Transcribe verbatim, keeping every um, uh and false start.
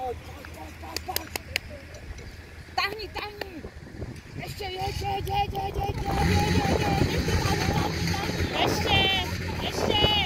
Pojď, pojď, pojď, pojď, pojď. Tahni, tahni. Ještě, jeď, jeď, jeď, jeď, jeď, jeď, jeď, jeď, jeď, jeď, jeď, jeď, jeď, jeď, jeď, jeď, ještě, ještě.